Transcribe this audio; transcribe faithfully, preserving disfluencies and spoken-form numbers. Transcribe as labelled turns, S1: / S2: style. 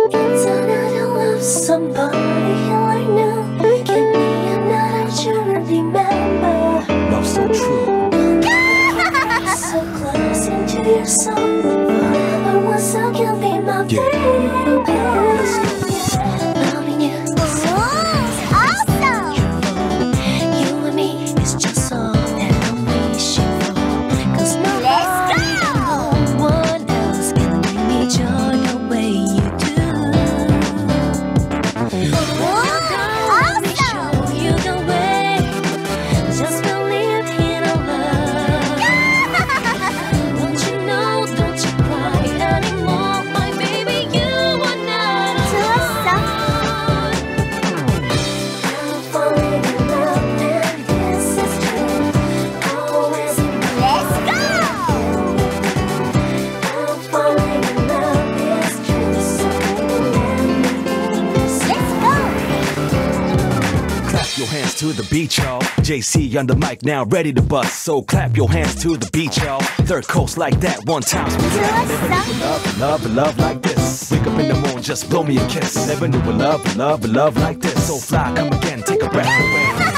S1: It's hard to love somebody like now. Give me another chance to remember.
S2: Love so true.
S1: So close into your soul. Forever once I can be my baby. Loving you so awesome. You and me is just all that I'm wishing for. Cause no one else can bring me joy the way you do. Let me show you the way. Just believe in our love. Don't you know, don't you cry anymore, my baby, you are not alone. I'm falling in love and this is true. Always in my Let's go! I'm falling in love, it's true. So let's go!
S2: Clap your hands to the beat, y'all. J C on the mic now, ready to bust. So clap your hands to the beat, y'all. Third coast like that, one time. Never knew love, love, love like this. Wake up in the morning, just blow me a kiss. Never knew a love, love, love like this. So fly, come again, take a breath away.